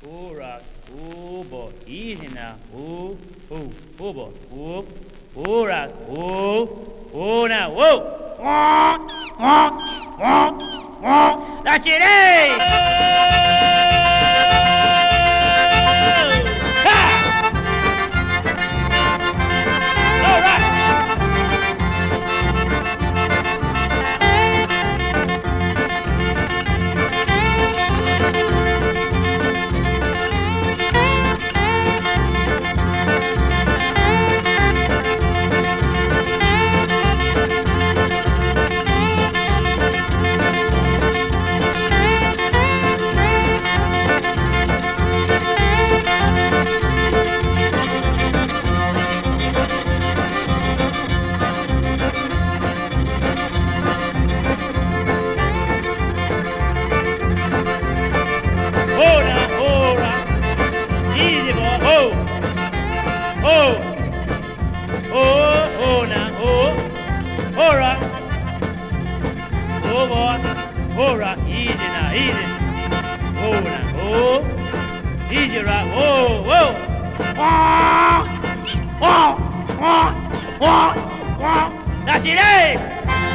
Oh, rock. Oh, boy. Easy now. Oh, oh, oh, boy. Oh, oh, rock. Oh, oh, now. Whoa. That's it, hey! Oh, rock, easy now, easy. Oh, now, oh, easy rock, whoa, whoa. That's it, hey!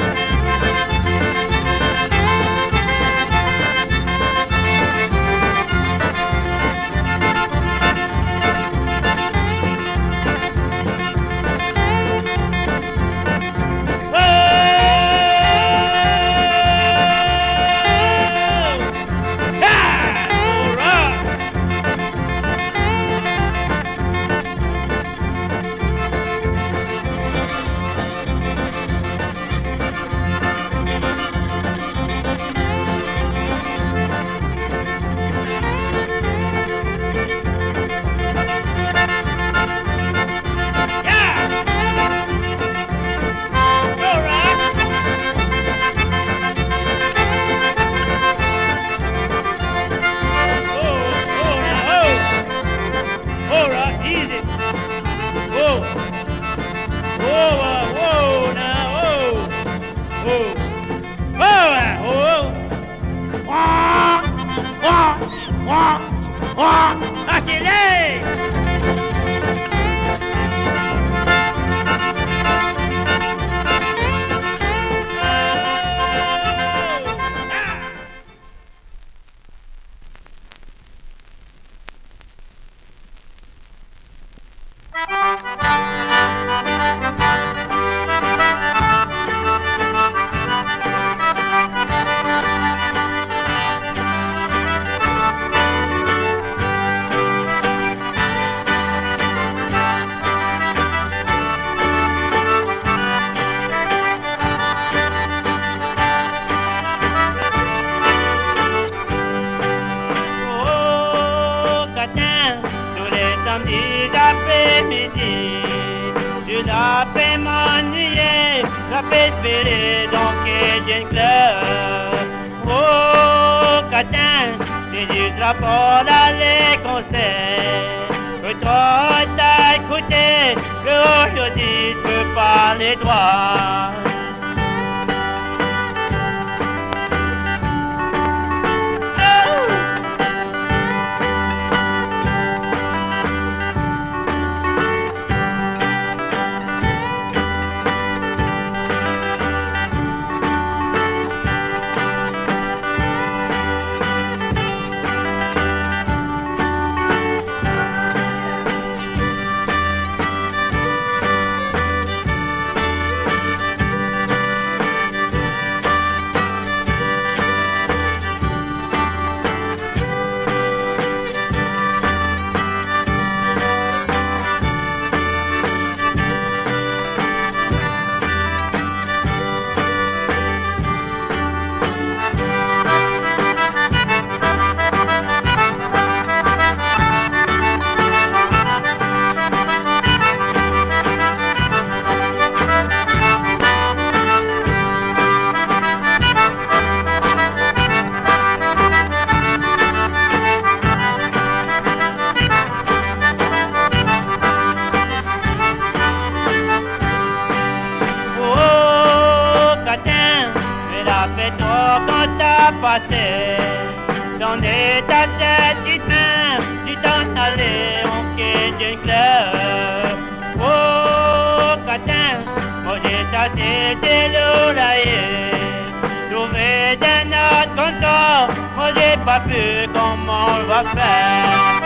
Je la fais m'ennuyer, la fais espérer dans Cajun Club. Oh, Catin, tu ne seras pas dans les concerts. Que toi t'as écouté, que aujourd'hui tu peux parler droit. Passé dans ta tête qui peint aller au quai d'une claire. Oh, Catin, moi j'ai chassé chez l'oreiller. Trouver des notes comme ça, moi j'ai pas pu comment on va faire.